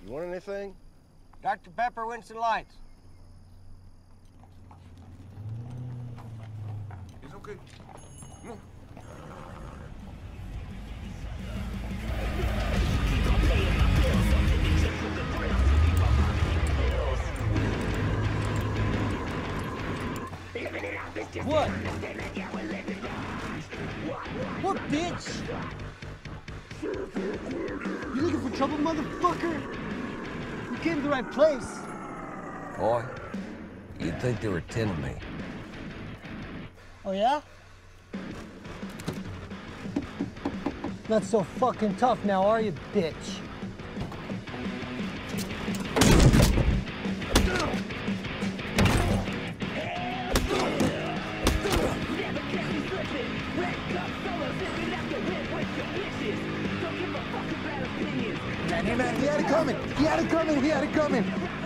You want anything? Dr. Pepper, Winston Lights. It's okay. Come on. What? What, bitch? You looking for trouble, motherfucker? You came to the right place. Boy, you'd think there were 10 of me. Oh, yeah? Not so fucking tough now, are you, bitch? Man, he had it coming. He had it coming. He had it coming.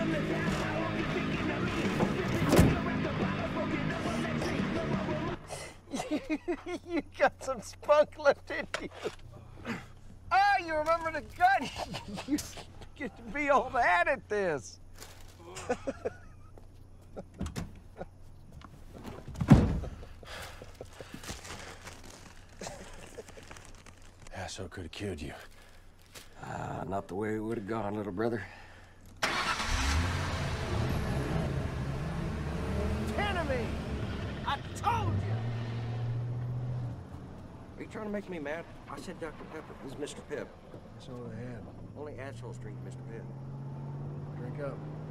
You got some spunk left in you. Oh, you remember the gun? You get to be all that at this. Asshole could have killed you. Not the way it would have gone, little brother. 10 of me! I told you! Are you trying to make me mad? I said Dr. Pepper. This is Mr. Pip. That's all I had. Only asshole street, Mr. Pip. Drink up.